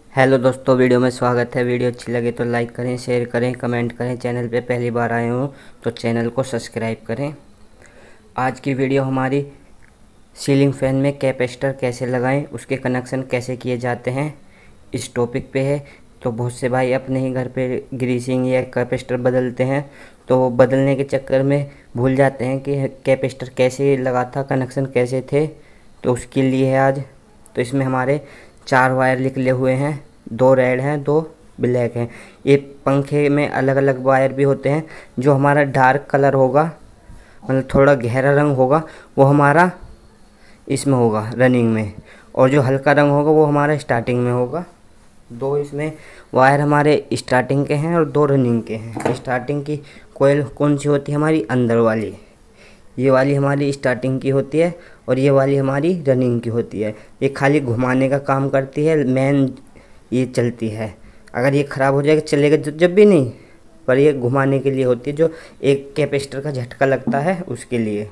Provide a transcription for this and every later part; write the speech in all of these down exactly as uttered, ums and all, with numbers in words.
Hello दोस्तों, video में स्वागत है। वीडियो अच्छी लगे तो लाइक करें, शेयर करें, कमेंट करें। चैनल पे पहली बार आए हो तो चैनल को सब्सक्राइब करें। आज की वीडियो हमारी सीलिंग फैन में कैपेसिटर कैसे लगाएं, उसके कनेक्शन कैसे किए जाते हैं, इस टॉपिक पे है। तो बहुत से भाई अपने ही घर पे ग्रीसिंग या कैपेसिटर बदलते हैं, तो बदलने के चक्कर में भूल जाते हैं कि कैपेसिटर कैसे लगा था, कनेक्शन कैसे थे। तो उसके लिए है आज। तो इसमें हमारे चार वायर निकले हुए हैं, दो रेड हैं, दो ब्लैक हैं। ये पंखे में अलग अलग वायर भी होते हैं। जो हमारा डार्क कलर होगा, मतलब थोड़ा गहरा रंग होगा, वो हमारा इसमें होगा रनिंग में, और जो हल्का रंग होगा वो हमारा स्टार्टिंग में होगा। दो इसमें वायर हमारे स्टार्टिंग के हैं और दो रनिंग के हैं। स्टार्टिंग की कोयल कौन सी होती है? हमारी अंदर वाली, ये वाली हमारी स्टार्टिंग की होती है, और ये वाली हमारी रनिंग की होती है। ये खाली घुमाने का काम करती है, मेन ये चलती है। अगर ये ख़राब हो जाएगा चलेगा जब भी नहीं, पर ये घुमाने के लिए होती है, जो एक कैपेसिटर का झटका लगता है उसके लिए।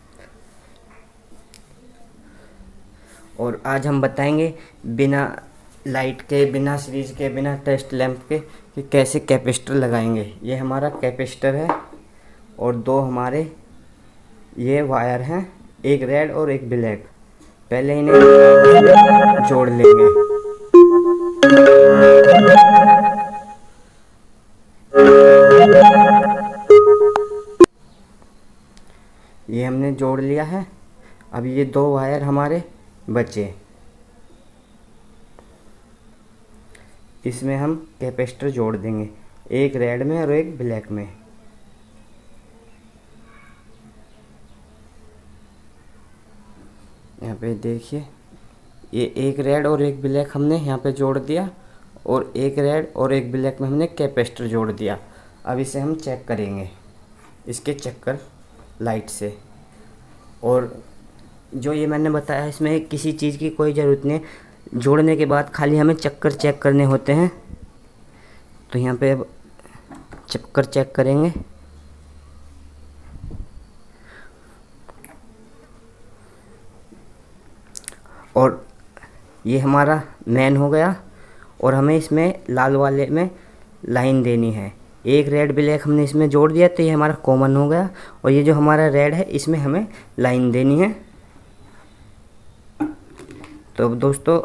और आज हम बताएंगे बिना लाइट के, बिना सीरीज के, बिना टेस्ट लैंप के कि कैसे कैपेसिटर लगाएंगे। ये हमारा कैपेसिटर है और दो हमारे ये वायर हैं, एक रेड और एक ब्लैक। पहले इन्हें जोड़ लेंगे। ये हमने जोड़ लिया है। अब ये दो वायर हमारे बचे, इसमें हम कैपेसिटर जोड़ देंगे, एक रेड में और एक ब्लैक में। यहाँ पे देखिए, ये एक रेड और एक ब्लैक हमने यहाँ पे जोड़ दिया, और एक रेड और एक ब्लैक में हमने कैपेसिटर जोड़ दिया। अब इसे हम चेक करेंगे इसके चक्कर लाइट से। और जो ये मैंने बताया, इसमें किसी चीज़ की कोई ज़रूरत नहीं है। जोड़ने के बाद खाली हमें चक्कर चेक करने होते हैं। तो यहाँ पे अब चक्कर चेक करेंगे। और ये हमारा मैन हो गया, और हमें इसमें लाल वाले में लाइन देनी है। एक रेड ब्लैक हमने इसमें जोड़ दिया, तो ये हमारा कॉमन हो गया। और ये जो हमारा रेड है, इसमें हमें लाइन देनी है। तो अब दोस्तों,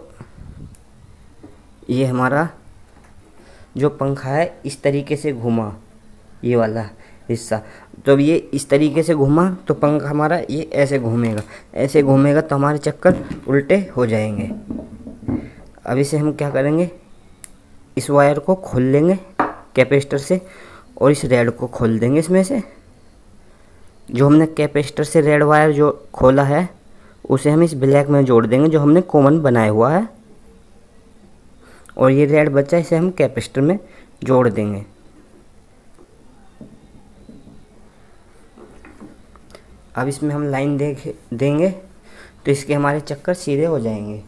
ये हमारा जो पंखा है इस तरीके से घूमा, ये वाला हिस्सा। तो अब ये इस तरीके से घूमा तो पंखा हमारा ये ऐसे घूमेगा, ऐसे घूमेगा तो हमारे चक्कर उल्टे हो जाएंगे। अब इसे हम क्या करेंगे, इस वायर को खोल लेंगे कैपेसिटर से, और इस रेड को खोल देंगे इसमें से। जो हमने कैपेसिटर से रेड वायर जो खोला है, उसे हम इस ब्लैक में जोड़ देंगे जो हमने कॉमन बनाया हुआ है। और ये रेड बचा, इसे हम कैपेसिटर में जोड़ देंगे। अब इसमें हम लाइन देख देंगे तो इसके हमारे चक्कर सीधे हो जाएंगे।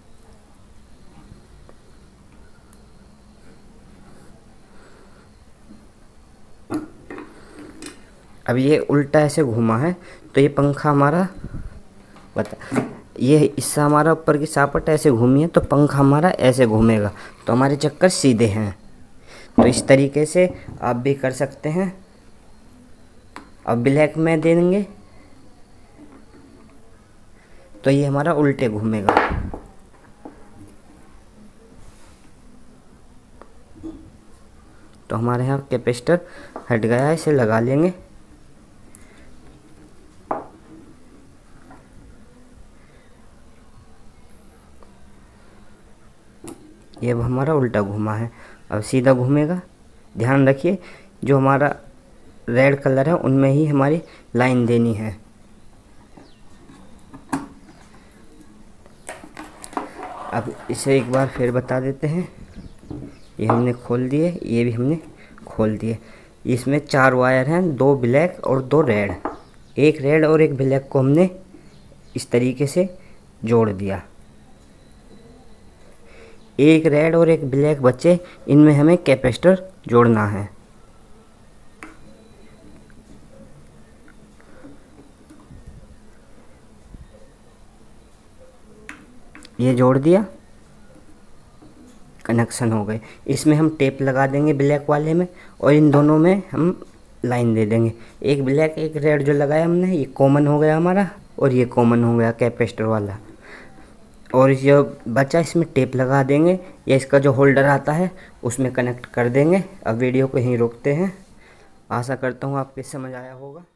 अब ये उल्टा ऐसे घूमा है, तो ये पंखा हमारा बता, ये हिस्सा हमारा ऊपर की सापट ऐसे घूमी है, तो पंखा हमारा ऐसे घूमेगा, तो हमारे चक्कर सीधे हैं। तो इस तरीके से आप भी कर सकते हैं। अब ब्लैक में देंगे तो ये हमारा उल्टे घूमेगा। तो हमारे यहाँ कैपेसिटर हट गया है, इसे लगा लेंगे। ये अब हमारा उल्टा घूमा है, अब सीधा घूमेगा। ध्यान रखिए, जो हमारा रेड कलर है उनमें ही हमारी लाइन देनी है। अब इसे एक बार फिर बता देते हैं। ये हमने खोल दिए, ये भी हमने खोल दिए। इसमें चार वायर हैं, दो ब्लैक और दो रेड। एक रेड और एक ब्लैक को हमने इस तरीके से जोड़ दिया। एक रेड और एक ब्लैक बचे, इनमें हमें कैपेसिटर जोड़ना है। ये जोड़ दिया। कनेक्शन हो गए। इसमें हम टेप लगा देंगे ब्लैक वाले में और इन दोनों में हम लाइन दे देंगे। एक ब्लैक एक रेड जो लगाया हमने, ये कॉमन हो गया हमारा और ये कॉमन हो गया कैपेसिटर वाला। और जो बचा इसमें टेप लगा देंगे या इसका जो होल्डर आता है उसमें कनेक्ट कर देंगे। अब वीडियो को यहीं रोकते हैं। आशा करता हूँ आपको समझ आया होगा।